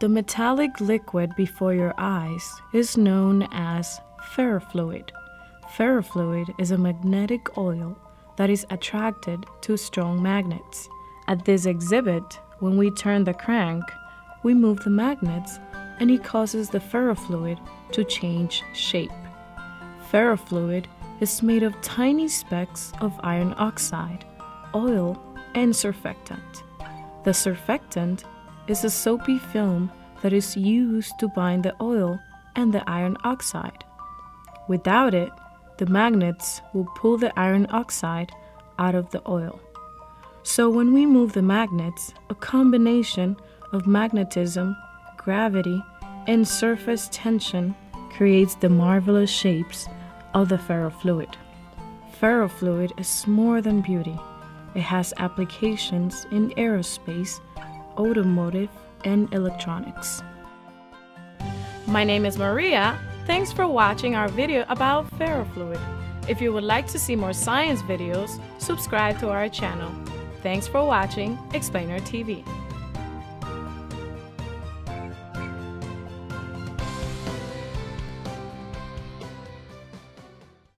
The metallic liquid before your eyes is known as ferrofluid. Ferrofluid is a magnetic oil that is attracted to strong magnets. At this exhibit, when we turn the crank, we move the magnets and it causes the ferrofluid to change shape. Ferrofluid is made of tiny specks of iron oxide, oil, and surfactant. The surfactant is a soapy film that is used to bind the oil and the iron oxide. Without it, the magnets will pull the iron oxide out of the oil. So when we move the magnets, a combination of magnetism, gravity, and surface tension creates the marvelous shapes of the ferrofluid. Ferrofluid is more than beauty. It has applications in aerospace, automotive, and electronics. My name is Maria. Thanks for watching our video about ferrofluid. If you would like to see more science videos, subscribe to our channel. Thanks for watching Explainer TV.